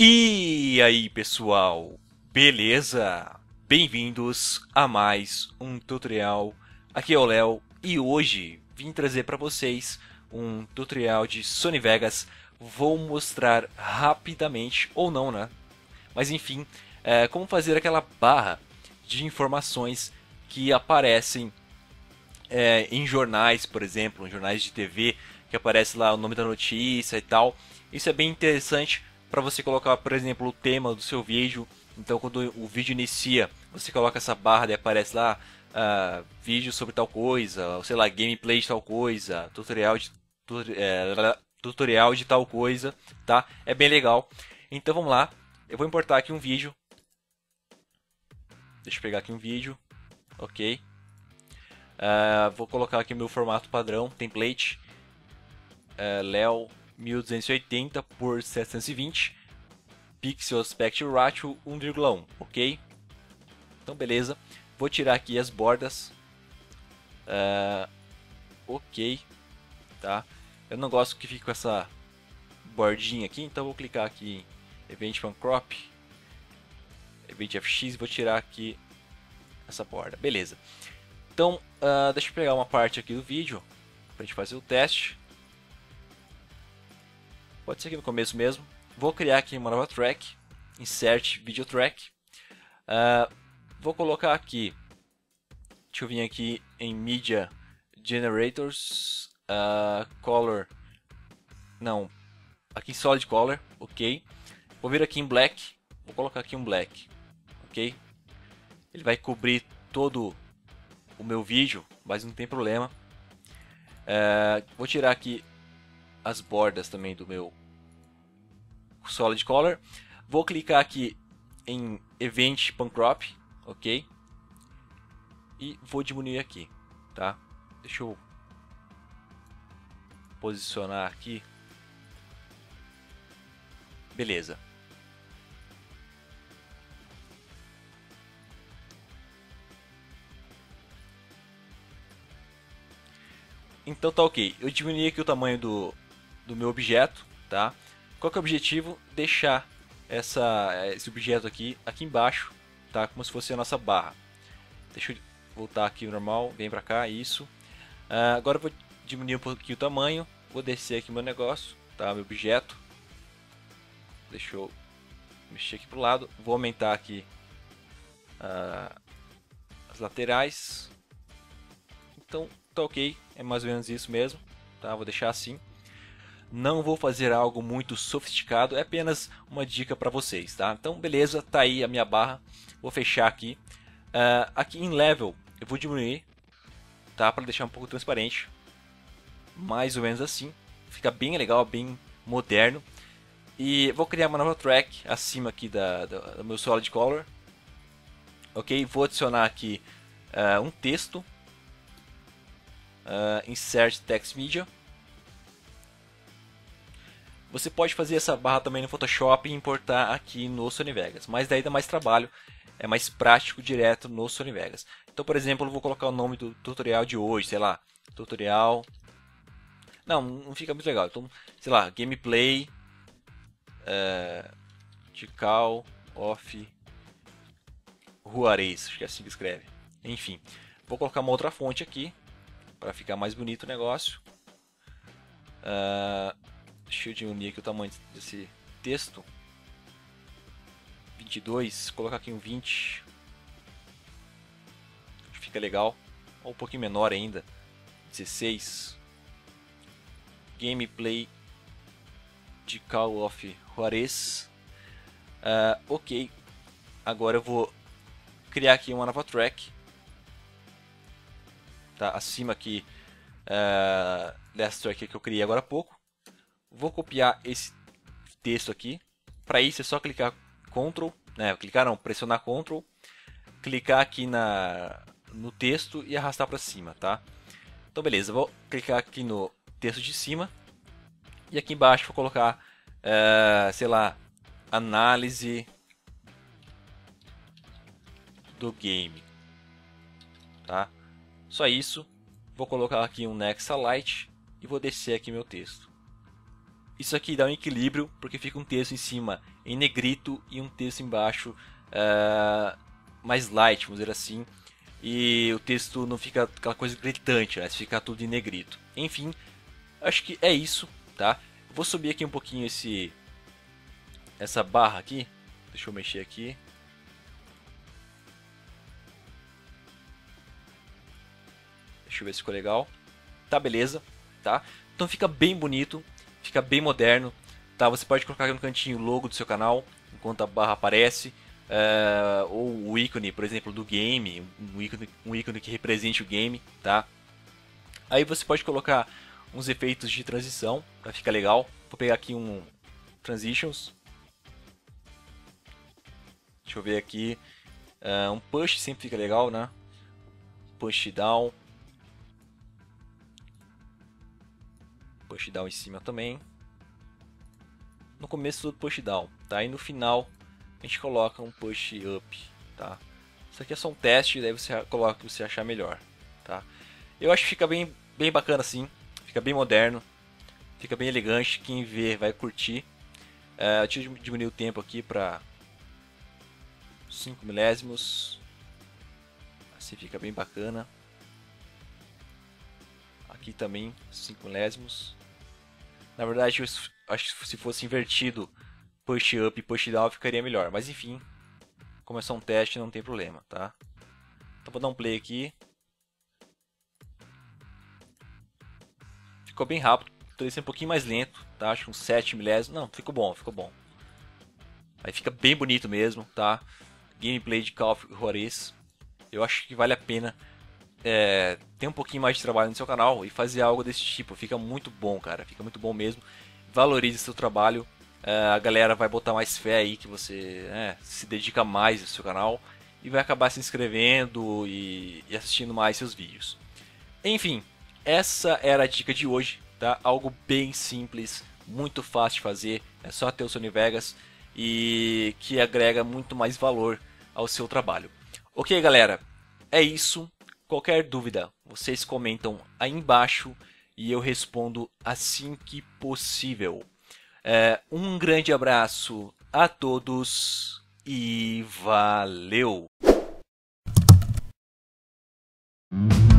E aí, pessoal, beleza? Bem-vindos a mais um tutorial. Aqui é o Léo e hoje vim trazer para vocês um tutorial de Sony Vegas. Vou mostrar rapidamente, ou não, né? Mas enfim, como fazer aquela barra de informações que aparecem em jornais, por exemplo, em jornais de TV, que aparece lá o nome da notícia e tal. Isso é bem interessante para você colocar, por exemplo, o tema do seu vídeo. Então, quando o vídeo inicia, você coloca essa barra e aparece lá vídeo sobre tal coisa, ou sei lá, gameplay de tal coisa, tutorial de tal coisa, tá? É bem legal. Então vamos lá, eu vou importar aqui um vídeo. Deixa eu pegar aqui um vídeo, ok. Vou colocar aqui meu formato padrão, template, Leo 1280 por 720, Pixel Aspect Ratio 1,1, ok? Então beleza, vou tirar aqui as bordas, ok, tá? Eu não gosto que fique com essa bordinha aqui, então vou clicar aqui em Event Pan Crop, Event FX, vou tirar aqui essa borda, beleza. Então, deixa eu pegar uma parte aqui do vídeo para a gente fazer o teste. Pode ser aqui no começo mesmo. Vou criar aqui uma nova track, Insert Video Track. Vou colocar aqui, deixa eu vir aqui em Media Generators, Color, não, aqui em Solid Color, ok. Vou vir aqui em Black, vou colocar aqui um Black, ok. Ele vai cobrir todo o meu vídeo, mas não tem problema. Vou tirar aqui as bordas também do meu Solid Color. Vou clicar aqui em Event Pan Crop, ok? E vou diminuir aqui, tá? Deixa eu posicionar aqui. Beleza. Então tá ok. Eu diminui aqui o tamanho do meu objeto, tá? Qual que é o objetivo? Deixar esse objeto aqui embaixo, tá? Como se fosse a nossa barra. Deixa eu voltar aqui normal, vem pra cá, isso. Agora eu vou diminuir um pouquinho o tamanho, vou descer aqui meu negócio, tá? Meu objeto. Deixa eu mexer aqui pro lado, vou aumentar aqui as laterais. Então tá ok, é mais ou menos isso mesmo, tá? Vou deixar assim. Não vou fazer algo muito sofisticado, é apenas uma dica para vocês, tá? Então beleza, tá aí a minha barra. Vou fechar aqui. Aqui em Level eu vou diminuir, tá? Para deixar um pouco transparente, mais ou menos assim. Fica bem legal, bem moderno. E vou criar uma nova track acima aqui do meu Solid Color, ok? Vou adicionar aqui um texto, Insert Text Media. Você pode fazer essa barra também no Photoshop e importar aqui no Sony Vegas, mas daí dá mais trabalho, é mais prático direto no Sony Vegas. Então, por exemplo, eu vou colocar o nome do tutorial de hoje, sei lá, tutorial... Não fica muito legal, então, sei lá, gameplay de Call of Juarez, acho que é assim que escreve. Enfim, vou colocar uma outra fonte aqui, para ficar mais bonito o negócio. Deixa eu diminuir aqui o tamanho desse texto. 22, colocar aqui um 20. Acho que fica legal. Ou um pouquinho menor ainda. 16. Gameplay de Call of Juarez. Ok. Agora eu vou criar aqui uma nova track. Tá? Acima aqui dessa track que eu criei agora há pouco. Vou copiar esse texto aqui. Para isso é só clicar Ctrl, né? Clicar não, pressionar Ctrl, clicar aqui no texto e arrastar para cima, tá? Então beleza, vou clicar aqui no texto de cima e aqui embaixo vou colocar, sei lá, análise do game, tá? Só isso. Vou colocar aqui um Nexa Light e vou descer aqui meu texto. Isso aqui dá um equilíbrio, porque fica um texto em cima em negrito e um texto embaixo mais light, vamos dizer assim. E o texto não fica aquela coisa gritante, né? Fica tudo em negrito. Enfim, acho que é isso, tá? Vou subir aqui um pouquinho essa barra aqui. Deixa eu mexer aqui. Deixa eu ver se ficou legal. Tá, beleza, tá? Então fica bem bonito, fica bem moderno, tá? Você pode colocar aqui no cantinho o logo do seu canal, enquanto a barra aparece. Ou o ícone, por exemplo, do game, um ícone que represente o game, tá? Aí você pode colocar uns efeitos de transição para ficar legal. Vou pegar aqui um Transitions. Deixa eu ver aqui. Um push sempre fica legal, né? Push down. Push down em cima também. No começo tudo push down, tá? E no final a gente coloca um push up, tá? Isso aqui é só um teste, daí você coloca o que você achar melhor, tá? Eu acho que fica bem bacana assim, fica bem moderno, fica bem elegante, quem vê vai curtir. Deixa eu diminuir o tempo aqui para 5 milésimos, assim fica bem bacana. Aqui também 5 milésimos. Na verdade, eu acho que se fosse invertido, push up e push down ficaria melhor. Mas enfim, como é só um teste, não tem problema, tá? Então vou dar um play aqui. Ficou bem rápido. Poderia ser um pouquinho mais lento, tá? Acho que uns 7 milésimos. Não, ficou bom, ficou bom. Aí fica bem bonito mesmo, tá? Gameplay de Call of Juarez. Eu acho que vale a pena ter um pouquinho mais de trabalho no seu canal e fazer algo desse tipo. Fica muito bom, cara. Fica muito bom mesmo. Valorize seu trabalho. A galera vai botar mais fé aí que você se dedica mais ao seu canal e vai acabar se inscrevendo e assistindo mais seus vídeos. Enfim, essa era a dica de hoje, tá? Algo bem simples, muito fácil de fazer. É só ter o Sony Vegas e que agrega muito mais valor ao seu trabalho. Ok, galera? É isso. Qualquer dúvida, vocês comentam aí embaixo e eu respondo assim que possível. Um grande abraço a todos e valeu!